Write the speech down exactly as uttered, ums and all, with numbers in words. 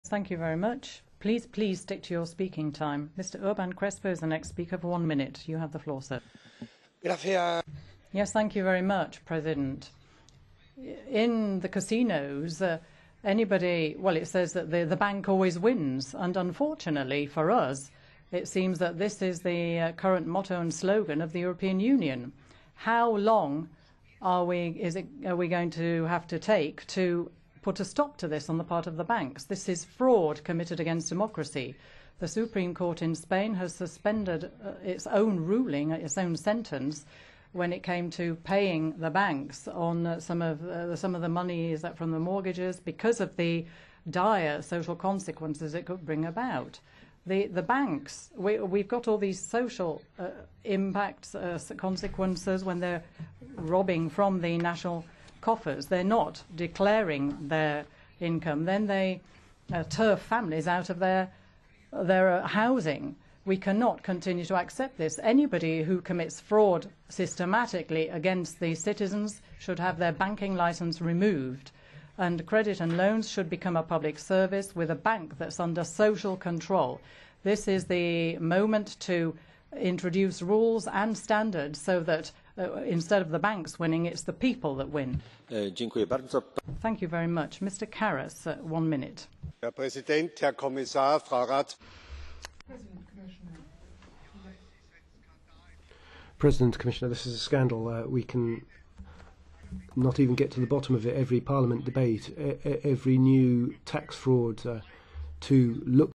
Thank you very much. Please, please stick to your speaking time. Mister Urban Crespo is the next speaker for one minute. You have the floor, sir. Gracias. Yes, thank you very much, President. In the casinos, uh, anybody, well, it says that the, the bank always wins. And unfortunately for us, it seems that this is the uh, current motto and slogan of the European Union. How long are we, is it, are we going to have to take to put a stop to this on the part of the banks? This is fraud committed against democracy. The Supreme Court in Spain has suspended uh, its own ruling, its own sentence, when it came to paying the banks on uh, some of uh, some of the monies that from the mortgages because of the dire social consequences it could bring about. The the banks, we, we've got all these social uh, impacts, uh, consequences when they're robbing from the national coffers. They're not declaring their income. Then they uh, turf families out of their their uh, housing. We cannot continue to accept this. Anybody who commits fraud systematically against the citizens should have their banking license removed. And credit and loans should become a public service with a bank that's under social control. This is the moment to introduce rules and standards so that uh, instead of the banks winning, it's the people that win. Thank you very much. Mister Karas, uh, one minute. Herr Präsident, Herr Kommissar, Frau Rat. President, Commissioner, this is a scandal. Uh, we can not even get to the bottom of it. Every Parliament debate, e every new tax fraud uh, to look